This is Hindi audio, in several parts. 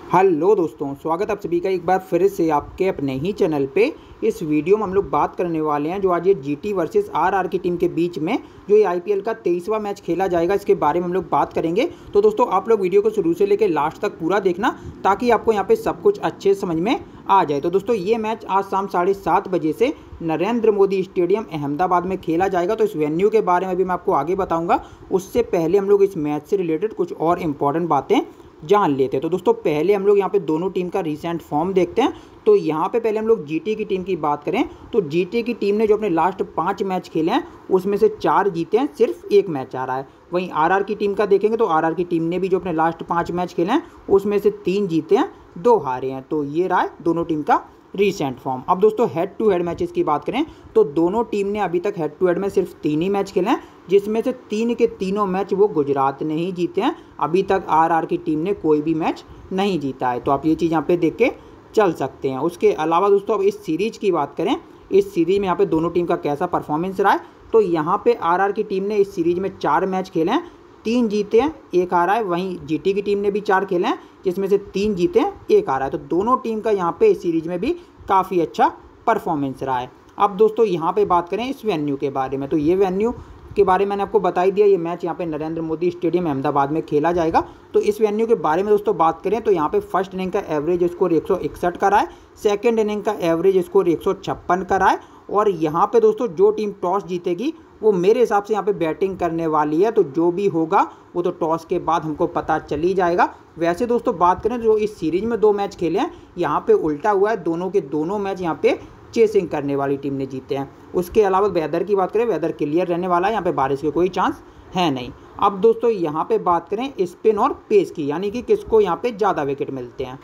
हेलो दोस्तों, स्वागत आप सभी का एक बार फिर से आपके अपने ही चैनल पे। इस वीडियो में हम लोग बात करने वाले हैं जो आज ये जीटी वर्सेस आरआर की टीम के बीच में जो ये आईपीएल का 23वां मैच खेला जाएगा, इसके बारे में हम लोग बात करेंगे। तो दोस्तों आप लोग वीडियो को शुरू से लेकर लास्ट तक पूरा देखना ताकि आपको यहाँ पे सब कुछ अच्छे समझ में आ जाए। तो दोस्तों ये मैच आज शाम 7:30 बजे से नरेंद्र मोदी स्टेडियम अहमदाबाद में खेला जाएगा। तो इस वेन्यू के बारे में भी मैं आपको आगे बताऊँगा। उससे पहले हम लोग इस मैच से रिलेटेड कुछ और इम्पॉर्टेंट बातें जान लेते हैं। तो दोस्तों पहले हम लोग यहाँ पे दोनों टीम का रिसेंट फॉर्म देखते हैं। तो यहाँ पे पहले हम लोग जीटी की टीम की बात करें तो जीटी की टीम ने जो अपने लास्ट 5 मैच खेले हैं उसमें से 4 जीते हैं, सिर्फ 1 मैच आ रहा है। वहीं आरआर की टीम का देखेंगे तो आरआर की टीम ने भी जो अपने लास्ट 5 मैच खेले हैं उसमें से 3 जीते हैं, 2 हारे हैं। तो ये रहा है दोनों टीम का रीसेंट फॉर्म। अब दोस्तों हेड टू हेड मैचेस की बात करें तो दोनों टीम ने अभी तक हेड टू हेड में सिर्फ 3 ही मैच खेले हैं, जिसमें से 3 के तीनों मैच वो गुजरात ने ही जीते हैं। अभी तक आरआर की टीम ने कोई भी मैच नहीं जीता है। तो आप ये चीज़ यहाँ पे देख के चल सकते हैं। उसके अलावा दोस्तों अब इस सीरीज की बात करें, इस सीरीज में यहाँ पे दोनों टीम का कैसा परफॉर्मेंस रहा है तो यहाँ पे आरआर की टीम ने इस सीरीज में 4 मैच खेले हैं, 3 जीते हैं, 1 हारा है। वहीं जीटी की टीम ने भी 4 खेले हैं जिसमें से 3 जीते हैं, 1 हारा है। तो दोनों टीम का यहाँ पे इस सीरीज में भी काफ़ी अच्छा परफॉर्मेंस रहा है। अब दोस्तों यहाँ पे बात करें इस वेन्यू के बारे में तो ये वेन्यू के बारे में मैंने आपको बता ही दिया। ये मैच यहाँ पे नरेंद्र मोदी स्टेडियम अहमदाबाद में खेला जाएगा। तो इस वेन्यू के बारे में दोस्तों बात करें तो यहाँ पे फर्स्ट इनिंग का एवरेज स्कोर 161 का रहा है, सेकंड इनिंग का एवरेज स्कोर 156 का रहा है। और यहाँ पे दोस्तों जो टीम टॉस जीतेगी वो मेरे हिसाब से यहाँ पे बैटिंग करने वाली है। तो जो भी होगा वो तो टॉस के बाद हमको पता चल ही जाएगा। वैसे दोस्तों बात करें जो इस सीरीज में 2 मैच खेले हैं यहाँ पे उल्टा हुआ है, दोनों के दोनों मैच यहाँ पे चेसिंग करने वाली टीम ने जीते हैं। उसके अलावा वेदर की बात करें, वेदर क्लियर रहने वाला है, यहाँ पे बारिश के कोई चांस है नहीं। अब दोस्तों यहाँ पे बात करें स्पिन और पेस की, यानी कि किसको यहाँ पे ज़्यादा विकेट मिलते हैं।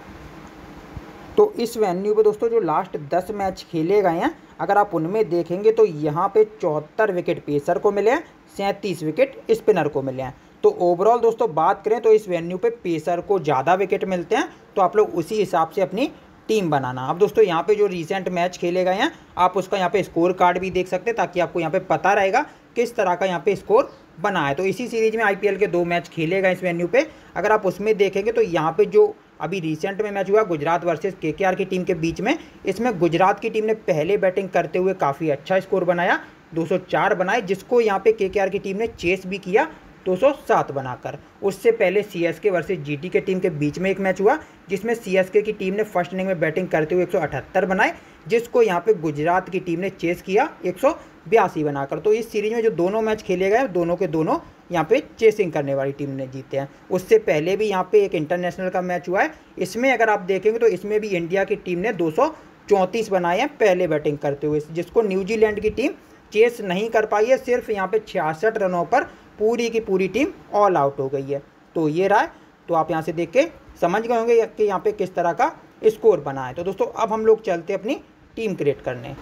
तो इस वेन्यू पे दोस्तों जो लास्ट 10 मैच खेले गए हैं अगर आप उनमें देखेंगे तो यहाँ पे 74 विकेट पेसर को मिले हैं, 37 विकेट स्पिनर को मिले हैं। तो ओवरऑल दोस्तों बात करें तो इस वेन्यू पे पेसर को ज़्यादा विकेट मिलते हैं। तो आप लोग उसी हिसाब से अपनी टीम बनाना। अब दोस्तों यहाँ पे जो रिसेंट मैच खेले गए हैं आप उसका यहाँ पे स्कोर कार्ड भी देख सकते हैं ताकि आपको यहाँ पे पता रहेगा किस तरह का यहाँ पे स्कोर बना है। तो इसी सीरीज में आईपीएल के 2 मैच खेले गए इस वेन्यू पे। अगर आप उसमें देखेंगे तो यहाँ पे जो अभी रिसेंट में मैच हुआ गुजरात वर्सेस केकेआर की टीम के बीच में, इसमें गुजरात की टीम ने पहले बैटिंग करते हुए काफ़ी अच्छा स्कोर बनाया, 204 बनाए, जिसको यहाँ पे केकेआर की टीम ने चेस भी किया 207 बनाकर। उससे पहले सीएसके वर्सेस जीटी के टीम के बीच में एक मैच हुआ जिसमें सीएसके की टीम ने फर्स्ट इनिंग में बैटिंग करते हुए 178 बनाए, जिसको यहाँ पे गुजरात की टीम ने चेस किया 182 बनाकर। तो इस सीरीज में जो दोनों मैच खेले गए दोनों के दोनों यहाँ पे चेसिंग करने वाली टीम ने जीते हैं। उससे पहले भी यहाँ पे एक इंटरनेशनल का मैच हुआ है, इसमें अगर आप देखेंगे तो इसमें भी इंडिया की टीम ने 234 बनाए हैं पहले बैटिंग करते हुए, जिसको न्यूजीलैंड की टीम चेस नहीं कर पाई है। सिर्फ यहाँ पे 66 रनों पर पूरी की पूरी टीम ऑल आउट हो गई है। तो ये रहा है। तो आप यहाँ से देख के समझ गए होंगे कि यहाँ पे किस तरह का स्कोर बना है। तो दोस्तों अब हम लोग चलते अपनी टीम क्रिएट करने।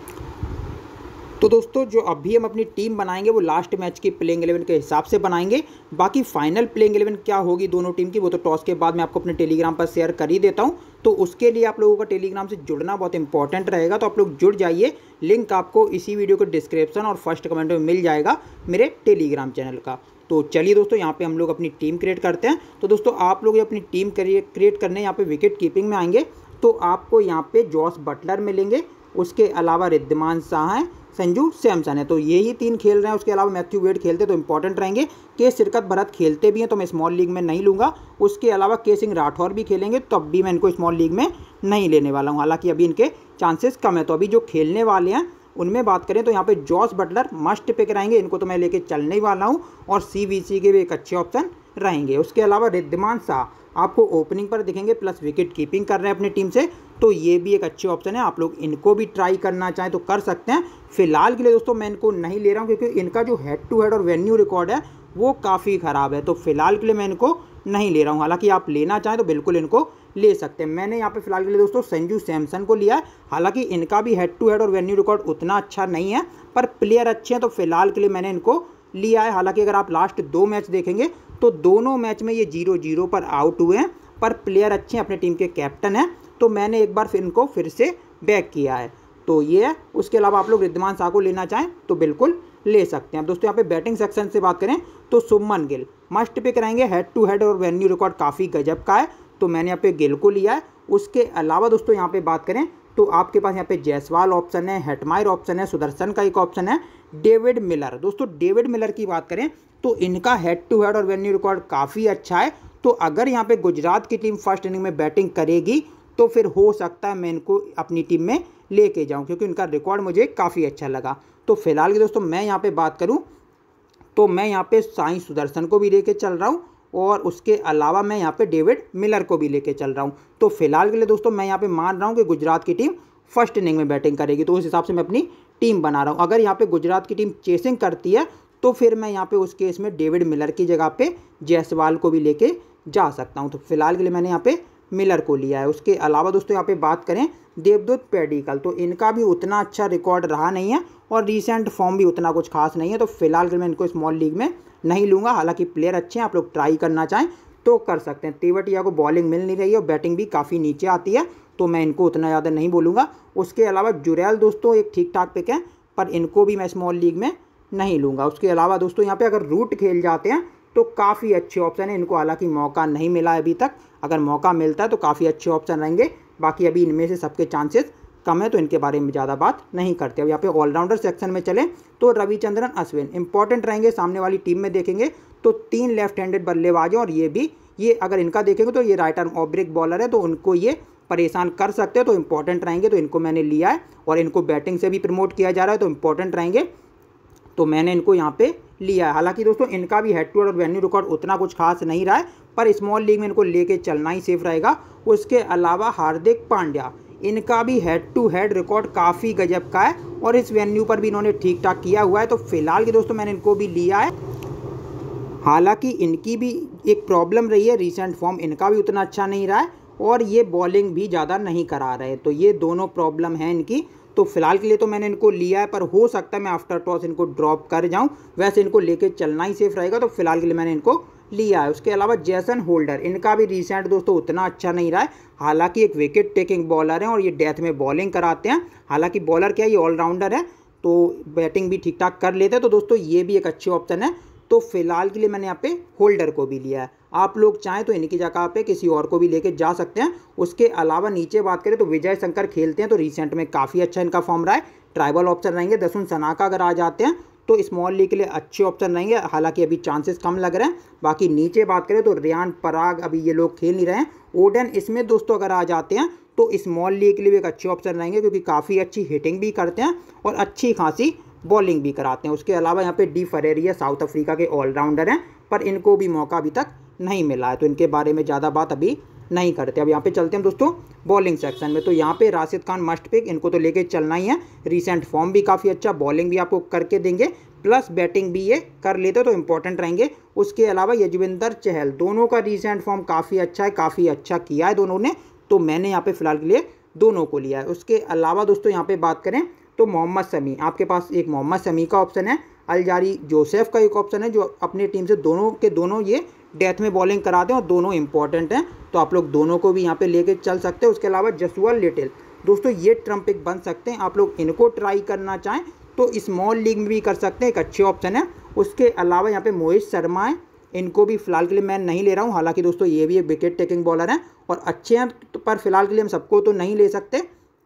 तो दोस्तों जो अभी हम अपनी टीम बनाएंगे वो लास्ट मैच की प्लेइंग 11 के हिसाब से बनाएंगे। बाकी फाइनल प्लेइंग 11 क्या होगी दोनों टीम की वो तो टॉस के बाद मैं आपको अपने टेलीग्राम पर शेयर कर ही देता हूँ। तो उसके लिए आप लोगों का टेलीग्राम से जुड़ना बहुत इंपॉर्टेंट रहेगा। तो आप लोग जुड़ जाइए, लिंक आपको इसी वीडियो के डिस्क्रिप्शन और फर्स्ट कमेंट में मिल जाएगा मेरे टेलीग्राम चैनल का। तो चलिए दोस्तों यहाँ पे हम लोग अपनी टीम क्रिएट करते हैं। तो दोस्तों आप लोग अपनी टीम क्रिएट करने यहाँ पे विकेट कीपिंग में आएंगे तो आपको यहाँ पे जॉस बटलर मिलेंगे, उसके अलावा रिद्धिमान शाह हैं, संजू सैमसन है। तो यही 3 खेल रहे हैं। उसके अलावा मैथ्यू वेड खेलते तो इंपॉर्टेंट रहेंगे। के शिरकत भरत खेलते भी हैं तो मैं स्मॉल लीग में नहीं लूँगा। उसके अलावा के सिंह राठौर भी खेलेंगे तब भी मैं इनको स्मॉल लीग में नहीं लेने वाला हूँ, हालांकि अभी इनके चांसेस कम है। तो अभी जो खेलने वाले हैं उनमें बात करें तो यहाँ पे जॉस बटलर मस्ट पिक रहेंगे, इनको तो मैं लेके चलने ही वाला हूँ। और सीवीसी के भी एक अच्छे ऑप्शन रहेंगे। उसके अलावा रिद्धिमान शाह आपको ओपनिंग पर दिखेंगे, प्लस विकेट कीपिंग कर रहे हैं अपनी टीम से, तो ये भी एक अच्छे ऑप्शन है। आप लोग इनको भी ट्राई करना चाहें तो कर सकते हैं। फिलहाल के लिए दोस्तों मैं इनको नहीं ले रहा हूँ क्योंकि इनका जो हेड टू हेड और वेन्यू रिकॉर्ड है वो काफ़ी ख़राब है। तो फिलहाल के लिए मैं इनको नहीं ले रहा हूँ। हालांकि आप लेना चाहें तो बिल्कुल इनको ले सकते हैं। मैंने यहाँ पे फिलहाल के लिए दोस्तों संजू सैमसन को लिया है। हालांकि इनका भी हेड टू हेड और वेन्यू रिकॉर्ड उतना अच्छा नहीं है पर प्लेयर अच्छे हैं, तो फिलहाल के लिए मैंने इनको लिया है। हालांकि अगर आप लास्ट 2 मैच देखेंगे तो दोनों मैच में ये 0-0 पर आउट हुए हैं, पर प्लेयर अच्छे हैं, अपने टीम के कैप्टन हैं, तो मैंने एक बार फिर इनको फिर से बैक किया है। तो ये है। उसके अलावा आप लोग रिद्धिमान शाह को लेना चाहें तो बिल्कुल ले सकते हैं। अब दोस्तों यहाँ पे बैटिंग सेक्शन से बात करें तो शुभमन गिल मस्ट पिक रहेंगे, हेड टू हेड और वेन्यू रिकॉर्ड काफ़ी गजब का है। तो मैंने यहाँ पे गिल को लिया है। उसके अलावा दोस्तों यहाँ पे बात करें तो आपके पास यहाँ पे जायसवाल ऑप्शन है, हेटमायर ऑप्शन है, सुदर्शन का एक ऑप्शन है, डेविड मिलर। दोस्तों डेविड मिलर की बात करें तो इनका हेड टू हेड और वेन्यू रिकॉर्ड काफ़ी अच्छा है। तो अगर यहाँ पे गुजरात की टीम फर्स्ट इनिंग में बैटिंग करेगी तो फिर हो सकता है मैं इनको अपनी टीम में लेके जाऊँ, क्योंकि इनका रिकॉर्ड मुझे काफ़ी अच्छा लगा। तो फिलहाल की दोस्तों मैं यहाँ पे बात करूँ तो मैं यहाँ पे साई सुदर्शन को भी लेके चल रहा हूँ और उसके अलावा मैं यहाँ पे डेविड मिलर को भी लेके चल रहा हूँ। तो फिलहाल के लिए दोस्तों मैं यहाँ पे मान रहा हूँ कि गुजरात की टीम फर्स्ट इनिंग में बैटिंग करेगी, तो उस हिसाब से मैं अपनी टीम बना रहा हूँ। अगर यहाँ पे गुजरात की टीम चेसिंग करती है तो फिर मैं यहाँ पे उस केस में डेविड मिलर की जगह पे जायसवाल को भी लेके जा सकता हूँ। तो फिलहाल के लिए मैंने यहाँ पे मिलर को लिया है। उसके अलावा दोस्तों यहाँ पे बात करें देवदूत पैडिकल, तो इनका भी उतना अच्छा रिकॉर्ड रहा नहीं है और रीसेंट फॉर्म भी उतना कुछ खास नहीं है। तो फिलहाल के लिए मैं इनको स्मॉल लीग में नहीं लूँगा। हालांकि प्लेयर अच्छे हैं, आप लोग ट्राई करना चाहें तो कर सकते हैं। तेवतिया को बॉलिंग मिल नहीं रही है और बैटिंग भी काफ़ी नीचे आती है, तो मैं इनको उतना ज़्यादा नहीं बोलूँगा। उसके अलावा जुरैल दोस्तों एक ठीक ठाक पिक है, पर इनको भी मैं स्मॉल लीग में नहीं लूँगा। उसके अलावा दोस्तों यहाँ पे अगर रूट खेल जाते हैं तो काफ़ी अच्छे ऑप्शन है। इनको हालांकि मौका नहीं मिला है अभी तक, अगर मौका मिलता है तो काफ़ी अच्छे ऑप्शन रहेंगे। बाकी अभी इनमें से सबके चांसेस कम है, तो इनके बारे में ज़्यादा बात नहीं करते। अब यहाँ पे ऑलराउंडर सेक्शन में चलें तो रविचंद्रन अश्विन इंपॉर्टेंट रहेंगे। सामने वाली टीम में देखेंगे तो 3 लेफ्ट हैंडेड बल्लेबाज हैं और ये अगर इनका देखेंगे तो ये right arm off break bowler है, तो उनको ये परेशान कर सकते हैं, तो इंपॉर्टेंट रहेंगे। तो इनको मैंने लिया है और इनको बैटिंग से भी प्रमोट किया जा रहा है, तो इंपॉर्टेंट रहेंगे, तो मैंने इनको यहाँ पे लिया है। हालांकि दोस्तों इनका भी हेड टू हेड और वेन्यू रिकॉर्ड उतना कुछ खास नहीं रहा है, पर स्मॉल लीग में इनको लेके चलना ही सेफ रहेगा। उसके अलावा हार्दिक पांड्या, इनका भी हेड टू हेड रिकॉर्ड काफ़ी गजब का है और इस वेन्यू पर भी इन्होंने ठीक ठाक किया हुआ है। तो फिलहाल के दोस्तों मैंने इनको भी लिया है। हालांकि इनकी भी एक प्रॉब्लम रही है, रीसेंट फॉर्म इनका भी उतना अच्छा नहीं रहा है और ये बॉलिंग भी ज़्यादा नहीं करा रहे, तो ये दोनों प्रॉब्लम है इनकी। तो फिलहाल के लिए तो मैंने इनको लिया है, पर हो सकता है मैं आफ्टर टॉस इनको ड्रॉप कर जाऊं, वैसे इनको लेके चलना ही सेफ रहेगा। तो फिलहाल के लिए मैंने इनको लिया है। उसके अलावा जेसन होल्डर, इनका भी रिसेंट दोस्तों उतना अच्छा नहीं रहा है। हालांकि एक विकेट टेकिंग बॉलर है और ये डेथ में बॉलिंग कराते हैं। हालांकि बॉलर क्या है, ये ऑलराउंडर है, तो बैटिंग भी ठीक ठाक कर लेते हैं, तो दोस्तों ये भी एक अच्छे ऑप्शन है। तो फिलहाल के लिए मैंने यहाँ पे होल्डर को भी लिया है। आप लोग चाहें तो इनकी जगह पे किसी और को भी लेके जा सकते हैं। उसके अलावा नीचे बात करें तो विजय शंकर खेलते हैं, तो रिसेंट में काफ़ी अच्छा इनका फॉर्म रहा है। ट्राइबल ऑप्शन रहेंगे। दसुन सनाका अगर आ जाते हैं तो स्मॉल लीग के लिए अच्छे ऑप्शन रहेंगे, हालांकि अभी चांसेस कम लग रहे हैं। बाकी नीचे बात करें तो रियान पराग, अभी ये लोग खेल नहीं रहे हैं। ओडन स्मिथ दोस्तों अगर आ जाते हैं तो स्मॉल लीग के लिए भी एक अच्छे ऑप्शन रहेंगे, क्योंकि काफ़ी अच्छी हिटिंग भी करते हैं और अच्छी खासी बॉलिंग भी कराते हैं। उसके अलावा यहाँ पे डी फरेरिया साउथ अफ्रीका के ऑलराउंडर हैं, पर इनको भी मौका अभी तक नहीं मिला है, तो इनके बारे में ज़्यादा बात अभी नहीं करते। अब यहाँ पे चलते हैं दोस्तों बॉलिंग सेक्शन में। तो यहाँ पे राशिद खान मस्ट पिक, इनको तो लेके चलना ही है। रिसेंट फॉर्म भी काफ़ी अच्छा, बॉलिंग भी आपको करके देंगे, प्लस बैटिंग भी ये कर लेते, तो इंपॉर्टेंट रहेंगे। उसके अलावा यजविंदर चहल, दोनों का रिसेंट फॉर्म काफ़ी अच्छा है, काफ़ी अच्छा किया है दोनों ने, तो मैंने यहाँ पे फिलहाल के लिए दोनों को लिया है। उसके अलावा दोस्तों यहाँ पे बात करें तो मोहम्मद शमी, आपके पास एक मोहम्मद शमी का ऑप्शन है, अलजारी जोसेफ का एक ऑप्शन है, जो अपनी टीम से दोनों के दोनों ये डेथ में बॉलिंग कराते हैं और दोनों इंपॉर्टेंट हैं, तो आप लोग दोनों को भी यहाँ पे लेके चल सकते हैं। उसके अलावा जसुअल लिटिल, दोस्तों ये ट्रम्प पिक बन सकते हैं, आप लोग इनको ट्राई करना चाहें तो स्मॉल लीग में भी कर सकते हैं, एक अच्छे ऑप्शन है। उसके अलावा यहाँ पे मोहित शर्मा है, इनको भी फिलहाल के लिए मैं नहीं ले रहा हूँ। हालांकि दोस्तों ये भी एक विकेट टेकिंग बॉलर हैं और अच्छे हैं, पर फिलहाल के लिए हम सबको तो नहीं ले सकते,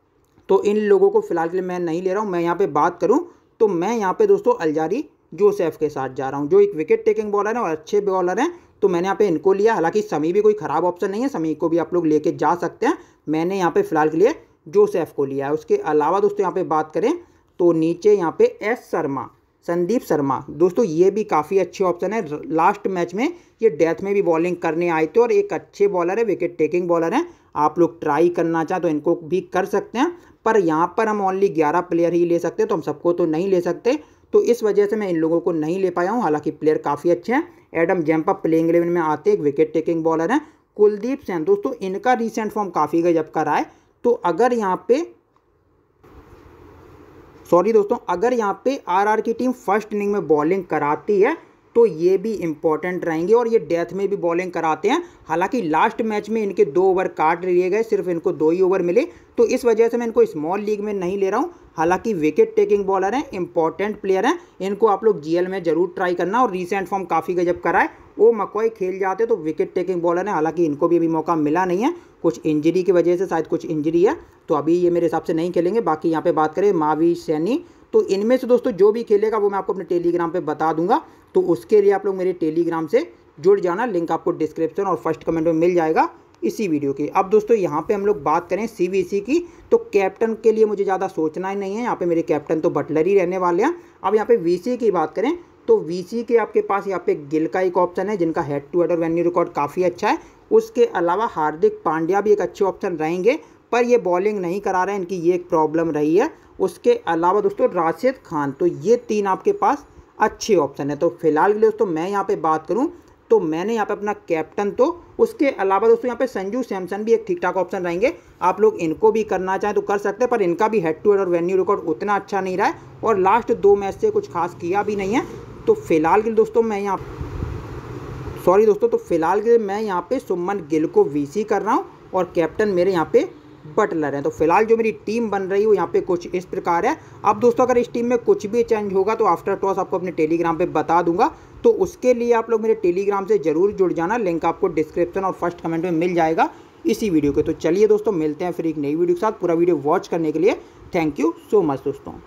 तो इन लोगों को फिलहाल के लिए मैं नहीं ले रहा हूँ। मैं यहाँ पे बात करूँ तो मैं यहाँ पे दोस्तों अलजारी जोसेफ के साथ जा रहा हूँ, जो एक विकेट टेकिंग बॉलर है और अच्छे बॉलर हैं, तो मैंने यहाँ पे इनको लिया। हालांकि समी भी कोई ख़राब ऑप्शन नहीं है, समी को भी आप लोग लेके जा सकते हैं। मैंने यहाँ पे फिलहाल के लिए जोसेफ को लिया है। उसके अलावा दोस्तों यहाँ पे बात करें तो नीचे यहाँ पे एस शर्मा, संदीप शर्मा, दोस्तों ये भी काफ़ी अच्छे ऑप्शन है। लास्ट मैच में ये डेथ में भी बॉलिंग करने आए थे और एक अच्छे बॉलर है, विकेट टेकिंग बॉलर हैं। आप लोग ट्राई करना चाहें तो इनको भी कर सकते हैं, पर यहाँ पर हम ओनली 11 प्लेयर ही ले सकते हैं, तो हम सबको तो नहीं ले सकते, तो इस वजह से मैं इन लोगों को नहीं ले पाया हूँ। हालांकि प्लेयर काफ़ी अच्छे हैं। एडम जैम्पा प्लेइंग 11 में आते हैं, एक विकेट टेकिंग बॉलर हैं। कुलदीप सेन, दोस्तों इनका रिसेंट फॉर्म काफ़ी गजब का रहा है, तो अगर यहाँ पे आरआर की टीम फर्स्ट इनिंग में बॉलिंग कराती है तो ये भी इंपॉर्टेंट रहेंगे और ये डेथ में भी बॉलिंग कराते हैं। हालांकि लास्ट मैच में इनके 2 ओवर काट लिए गए, सिर्फ इनको 2 ही ओवर मिले, तो इस वजह से मैं इनको स्मॉल लीग में नहीं ले रहा हूँ। हालांकि विकेट टेकिंग बॉलर हैं, इंपॉर्टेंट प्लेयर हैं, इनको आप लोग जीएल में जरूर ट्राई करना। और रिसेंट फॉर्म काफ़ी गजब करा है, वो मकवाई खेल जाते तो विकेट टेकिंग बॉलर हैं। हालांकि इनको भी अभी मौका मिला नहीं है, कुछ इंजरी की वजह से, शायद कुछ इंजरी है, तो अभी ये मेरे हिसाब से नहीं खेलेंगे। बाकी यहाँ पे बात करें मावी सैनी, तो इनमें से दोस्तों जो भी खेलेगा वो मैं आपको अपने टेलीग्राम पे बता दूंगा, तो उसके लिए आप लोग मेरे टेलीग्राम से जुड़ जाना। लिंक आपको डिस्क्रिप्शन और फर्स्ट कमेंट में मिल जाएगा इसी वीडियो की। अब दोस्तों यहाँ पे हम लोग बात करें सीवीसी की, तो कैप्टन के लिए मुझे ज़्यादा सोचना ही नहीं है, यहाँ पे मेरे कैप्टन तो बटलर ही रहने वाले हैं। अब यहाँ पे वीसी की बात करें तो वीसी के आपके पास यहाँ पे गिल का एक ऑप्शन है, जिनका हेड टू हेड और वेन्यू रिकॉर्ड काफ़ी अच्छा है। उसके अलावा हार्दिक पांड्या भी एक अच्छे ऑप्शन रहेंगे, पर ये बॉलिंग नहीं करा रहे हैं, इनकी ये एक प्रॉब्लम रही है। उसके अलावा दोस्तों राशिद खान, तो ये 3 आपके पास अच्छे ऑप्शन है। तो फिलहाल के लिए दोस्तों मैं यहाँ पे बात करूँ तो मैंने यहाँ पे अपना कैप्टन, तो उसके अलावा दोस्तों यहाँ पे संजू सैमसन भी एक ठीक ठाक ऑप्शन रहेंगे। आप लोग इनको भी करना चाहें तो कर सकते हैं, पर इनका भी हेड टू हेड और वेन्यू रिकॉर्ड उतना अच्छा नहीं रहा है और लास्ट 2 मैच से कुछ खास किया भी नहीं है। तो फिलहाल के लिए दोस्तों मैं यहाँ फिलहाल के लिए मैं यहाँ पे सुमन गिल को वीसी कर रहा हूँ और कैप्टन मेरे यहाँ पे बटलर हैं। तो फिलहाल जो मेरी टीम बन रही है वो यहाँ पे कुछ इस प्रकार है। अब दोस्तों अगर इस टीम में कुछ भी चेंज होगा तो आफ्टर टॉस आपको अपने टेलीग्राम पे बता दूंगा, तो उसके लिए आप लोग मेरे टेलीग्राम से जरूर जुड़ जाना। लिंक आपको डिस्क्रिप्शन और फर्स्ट कमेंट में मिल जाएगा इसी वीडियो के। तो चलिए दोस्तों मिलते हैं फिर एक नई वीडियो के साथ। पूरा वीडियो वॉच करने के लिए थैंक यू सो मच दोस्तों।